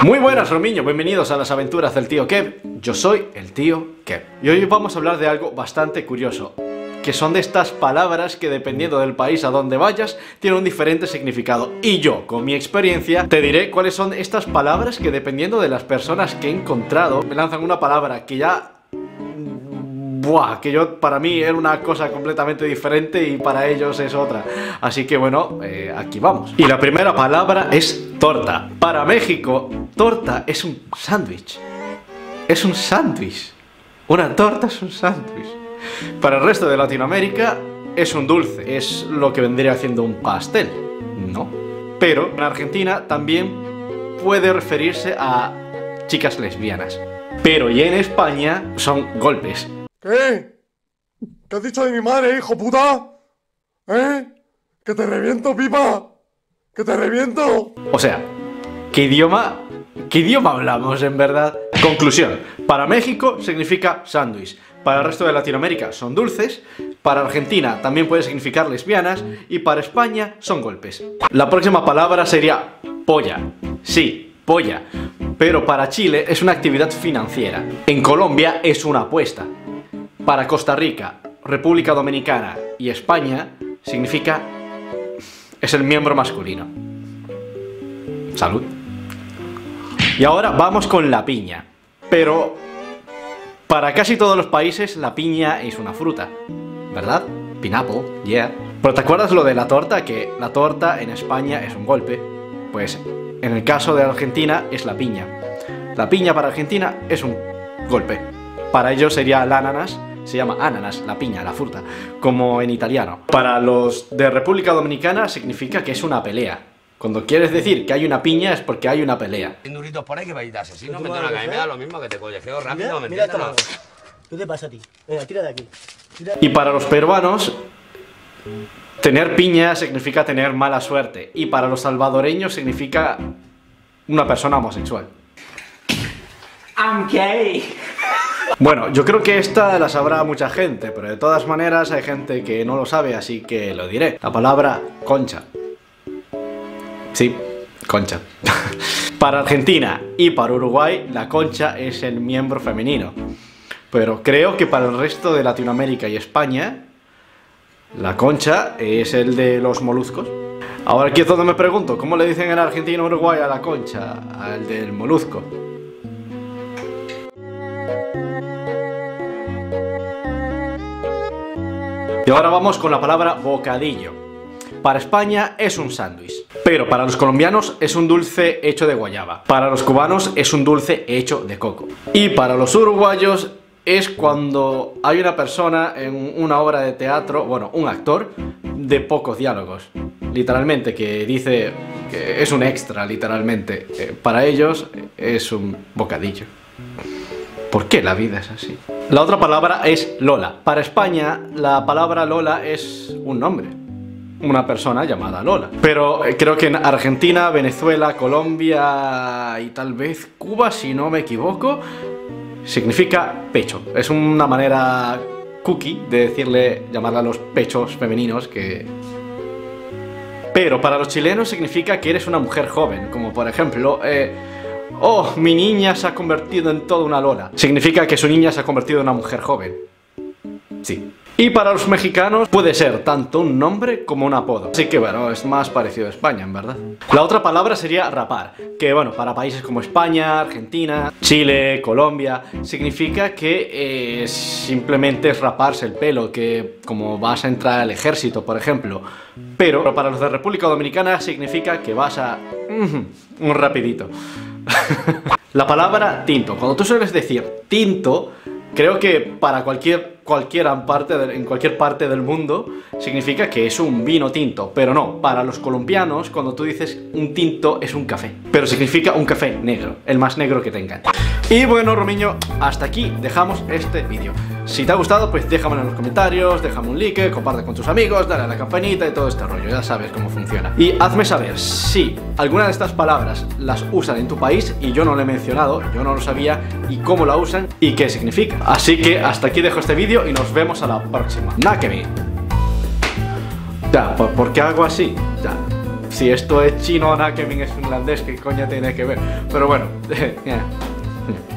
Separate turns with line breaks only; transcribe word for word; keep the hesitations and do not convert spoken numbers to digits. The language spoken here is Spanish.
Muy buenas, Romiño, bienvenidos a las aventuras del tío Kev. Yo soy el tío Kev. Y hoy vamos a hablar de algo bastante curioso, que son de estas palabras que dependiendo del país a donde vayas tienen un diferente significado. Y yo, con mi experiencia, te diré cuáles son estas palabras que dependiendo de las personas que he encontrado me lanzan una palabra que ya... Buah, que yo, para mí era una cosa completamente diferente y para ellos es otra. Así que bueno, eh, aquí vamos. Y la primera palabra es torta. Para México, torta es un sándwich. Es un sándwich. Una torta es un sándwich. Para el resto de Latinoamérica es un dulce. Es lo que vendría haciendo un pastel, ¿no? Pero en Argentina también puede referirse a chicas lesbianas. Pero y en España son golpes.
¿Qué? ¿Qué has dicho de mi madre, hijo puta? ¿Eh? ¡Que te reviento, pipa! ¡Que te reviento!
O sea, ¿qué idioma? ¿Qué idioma hablamos en verdad? Conclusión, para México significa sándwich, para el resto de Latinoamérica son dulces, para Argentina también puede significar lesbianas y para España son golpes. La próxima palabra sería polla. Sí, polla. Pero para Chile es una actividad financiera. En Colombia es una apuesta. Para Costa Rica, República Dominicana y España significa... es el miembro masculino. Salud. Y ahora vamos con la piña. Pero para casi todos los países la piña es una fruta, ¿verdad? Pineapple, yeah. Pero ¿te acuerdas lo de la torta? Que la torta en España es un golpe. Pues en el caso de Argentina es la piña. La piña para Argentina es un golpe. Para ellos sería el ananas. Se llama ananas, la piña, la fruta, como en italiano. Para los de República Dominicana significa que es una pelea. Cuando quieres decir que hay una piña es porque hay una pelea.
Hay duritos por ahí que vais a dar asesino, me da me da lo mismo que te collejeo rápido, ¿me
Mira,
entiendes?
mira, ¿qué te pasa a ti? Venga, tira de aquí. Tira.
Y para los peruanos, tener piña significa tener mala suerte. Y para los salvadoreños significa una persona homosexual.
I'm gay.
Bueno, yo creo que esta la sabrá mucha gente, pero de todas maneras hay gente que no lo sabe, así que lo diré. La palabra concha. Sí, concha. Para Argentina y para Uruguay, la concha es el miembro femenino. Pero creo que para el resto de Latinoamérica y España, la concha es el de los moluscos. Ahora aquí es donde me pregunto, ¿cómo le dicen en Argentina y Uruguay a la concha? Al del molusco. Y ahora vamos con la palabra bocadillo. Para España es un sándwich, pero para los colombianos es un dulce hecho de guayaba. Para los cubanos es un dulce hecho de coco. Y para los uruguayos es cuando hay una persona en una obra de teatro, bueno, un actor, de pocos diálogos. Literalmente, que dice que es un extra, literalmente. Eh, para ellos es un bocadillo. ¿Por qué la vida es así? La otra palabra es Lola. Para España, la palabra Lola es un nombre. Una persona llamada Lola. Pero creo que en Argentina, Venezuela, Colombia y tal vez Cuba, si no me equivoco, significa pecho. Es una manera cookie de decirle, llamarla a los pechos femeninos que... Pero para los chilenos significa que eres una mujer joven. Como por ejemplo... Eh, oh, mi niña se ha convertido en toda una Lola. Significa que su niña se ha convertido en una mujer joven. Sí. Y para los mexicanos puede ser tanto un nombre como un apodo. Así que bueno, es más parecido a España, en verdad. La otra palabra sería rapar, que bueno, para países como España, Argentina, Chile, Colombia, significa que eh, simplemente es raparse el pelo, que como vas a entrar al ejército, por ejemplo. Pero para los de República Dominicana significa que vas a... Mm, un rapidito. La palabra tinto. Cuando tú sueles decir tinto, creo que para cualquier, cualquier parte de, en cualquier parte del mundo significa que es un vino tinto. Pero no, para los colombianos, cuando tú dices un tinto es un café. Pero significa un café negro, el más negro que tengan. Y bueno, Romiño, hasta aquí dejamos este vídeo. Si te ha gustado, pues déjamelo en los comentarios, déjame un like, comparte con tus amigos, dale a la campanita y todo este rollo, ya sabes cómo funciona. Y hazme saber si alguna de estas palabras las usan en tu país y yo no lo he mencionado, yo no lo sabía, y cómo la usan y qué significa. Así que hasta aquí dejo este vídeo y nos vemos a la próxima. Náqueme. Ya, ¿por, ¿por qué hago así? Ya. si esto es chino, ahora Kevin es finlandés, ¿qué coño tiene que ver? Pero bueno,